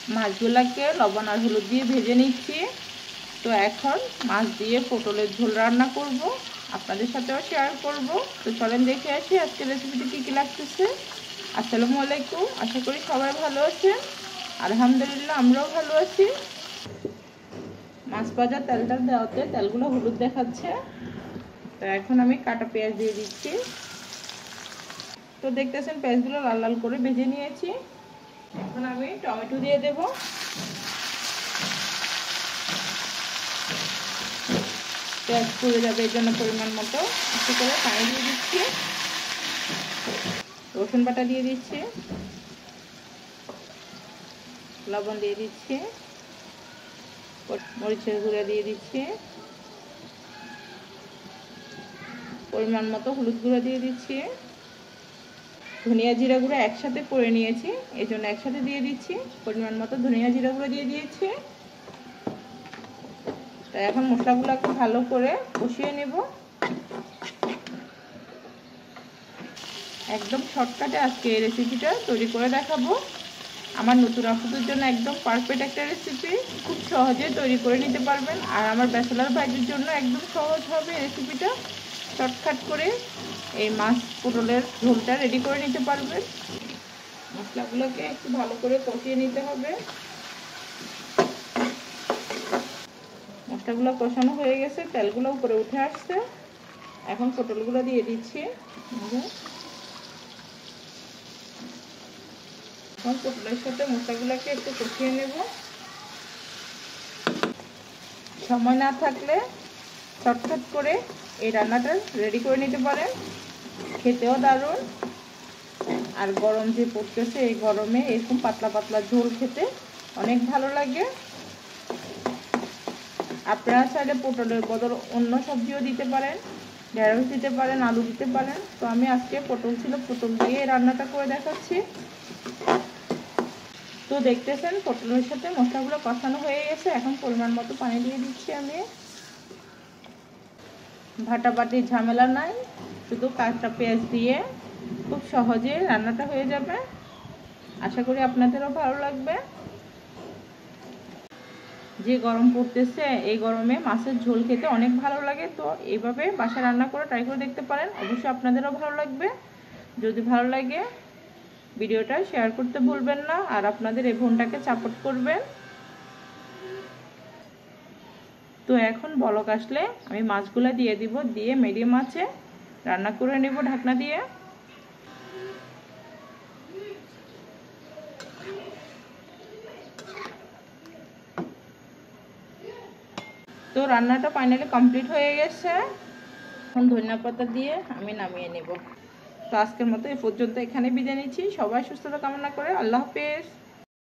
মাছগুলোকে লবণ আর হলুদ দিয়ে ভেজে নিচ্ছি। তো এখন মাছ দিয়ে পটলের ঝোল রান্না করব, আপনাদের সাথেও শেয়ার করব। তো চলেন দেখে আসি আজকের রেসিপিটি কী কী লাগতেছে। আসসালামু আলাইকুম, আশা করি সবাই ভালো আছেন। আলহামদুলিল্লাহ আমরাও ভালো আছি। মাছ ভাজা তেলটা দেওয়াতে তেলগুলো হলুদ দেখাচ্ছে। তো এখন আমি কাটা পেঁয়াজ দিয়ে দিচ্ছি। তো দেখতেছেন পেঁয়াজগুলো লাল লাল করে ভেজে নিয়েছি। এখন আমি টমেটো দিয়ে দেব। পেঁয়াজ পুড়ে যাবে এর জন্য পরিমাণ মতো একটু করে পানি দিয়ে দিচ্ছি। রসুন বাটা দিয়ে দিচ্ছি, লবণ দিয়ে দিচ্ছি, মরিচের গুঁড়া দিয়ে দিচ্ছি, পরিমাণ মতো হলুদ গুঁড়া দিয়ে দিচ্ছি, ধনিয়া জিরা গুঁড়া একসাথে করে নিয়েছি এই জন্য একসাথে দিয়ে দিচ্ছি। পরিমাণ মতো ধনিয়া জিরা গুঁড়া দিয়ে দিয়েছি। তাই এখন মশলাগুলোকে ভালো করে কষিয়ে নেব। একদম শর্টকাটে আজকে এই রেসিপিটা তৈরি করে দেখাবো। আমার নতুন আপুদের জন্য একদম পারফেক্ট একটা রেসিপি, খুব সহজে তৈরি করে নিতে পারবেন। আর আমার ব্যাচেলার ভাইদের জন্য একদম সহজ হবে রেসিপিটা। শর্টকাট করে এই মাছ পটলের ঝোলটা রেডি করে নিতে পারবেন। মশলাগুলোকে একটু ভালো করে কষিয়ে নিতে হবে। মশলাগুলো কষানো হয়ে গেছে, তেলগুলো উপরে উঠে আসছে। এখন পটলগুলো দিয়ে দিচ্ছি। এখন পটলের সাথে মশলাগুলোকে একটু কষিয়ে নেব। সময় না থাকলে শর্টকাট করে এই রান্নাটা রেডি করে নিতে পারেন, খেতেও দারুণ। আর গরম যে পড়তেছে এই গরমে এরকম পাতলা পাতলা ঝোল খেতে অনেক ভালো লাগে। আপনারা চাইলে পটলের বদল অন্য সবজিও দিতে পারেন, ঢেঁড়স দিতে পারেন, আলু দিতে পারেন। তো আমি আজকে পটল ছিল, পটল দিয়ে রান্নাটা করে দেখাচ্ছি। তো দেখতেছেন পটলের সাথে মশলাগুলো কষানো হয়ে গেছে। এখন পরিমাণ মতো পানি দিয়ে দিচ্ছি আমি। ভাটাবাটির ঝামেলা নাই, শুধু কাঁচা পেঁয়াজ দিয়ে খুব সহজে রান্নাটা হয়ে যাবে। আশা করি আপনাদেরও ভালো লাগবে। যে গরম পড়তেছে এই গরমে মাছের ঝোল খেতে অনেক ভালো লাগে। তো এইভাবে বাসায় রান্না করে ট্রাই করে দেখতে পারেন, অবশ্যই আপনাদেরও ভালো লাগবে। যদি ভালো লাগে ভিডিওটা শেয়ার করতে ভুলবেন না, আর আপনাদের এই বোনটাকে সাপোর্ট করবেন। তো এখন বলক আসলে আমি মাছগুলো দিয়ে দিব, দিয়ে মিডিয়াম আঁচে রান্না করে নেব ঢাকনা দিয়ে। তো রান্নাটা ফাইনালি কমপ্লিট হয়ে গেছে। এখন ধনিয়া পাতা দিয়ে আমি নামিয়ে নেব। তো আজকের মতো এই পর্যন্ত এখানে বিদায় নিচ্ছি। সবাই সুস্থতা কামনা করে আল্লাহ হাফেজ।